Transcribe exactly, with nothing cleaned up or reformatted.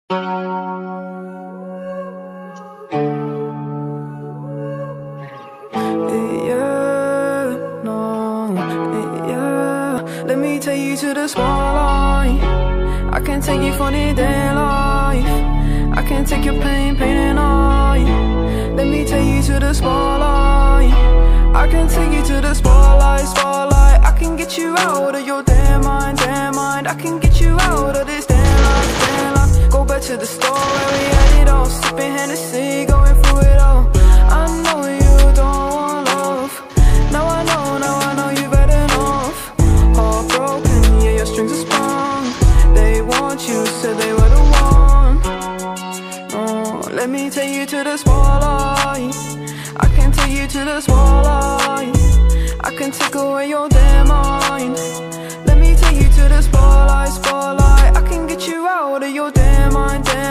Let me take you to the spotlight. I can take you for the day life. I can take your pain, pain and I. Let me take you to the spotlight. I can take you to the spotlight, spotlight. I can get you out of your damn mind, damn mind. I can get you out of this damn life, damn life. Go back to the store where we had it all, sipping Hennessy, going through it all. I know you don't want love. Now I know, now I know you've had enough. Heartbroken, yeah, your strings are sprung. They want you, said they were the one. Oh, let me take you to the spotlight. I can take you to the spotlight. I can take away your damn mind. Let me take you to the spotlight, spotlight. I can get you out of your damn mind, damn